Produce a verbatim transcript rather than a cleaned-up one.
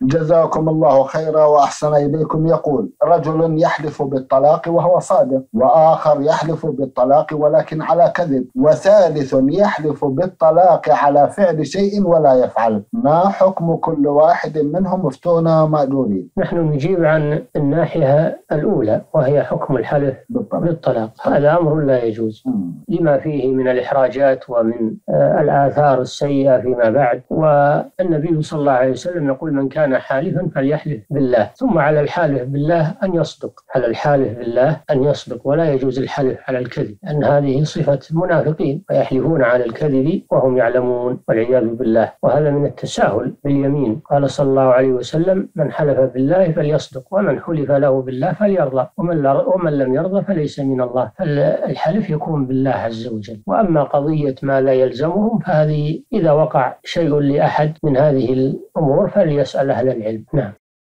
جزاكم الله خيرا وأحسن إليكم. يقول: رجل يحلف بالطلاق وهو صادق، وآخر يحلف بالطلاق ولكن على كذب، وثالث يحلف بالطلاق على فعل شيء ولا يفعل، ما حكم كل واحد منهم؟ افتونا مأجورين. نحن نجيب عن الناحية الأولى وهي حكم الحلف بالطلاق, بالطلاق. هذا أمر لا يجوز لما فيه من الإحراجات ومن الآثار السيئة فيما بعد. والنبي صلى الله عليه وسلم يقول: من كان حالفا فليحلف بالله. ثم على الحالف بالله أن يصدق، على الحالف بالله أن يصدق، ولا يجوز الحلف على الكذب، أن هذه صفة منافقين، ويحلفون على الكذب وهم يعلمون، والعياذ بالله. وهذا من التساهل باليمين. قال صلى الله عليه وسلم: من حلف بالله فليصدق، ومن حلف له بالله فليرضى، ومن, ومن لم يرضى فليس من الله. فالحلف يكون بالله عز وجل. وأما قضية ما لا يلزمهم فهذه إذا وقع شيء لأحد من هذه الأمور فليسأل أهل العلم. نعم.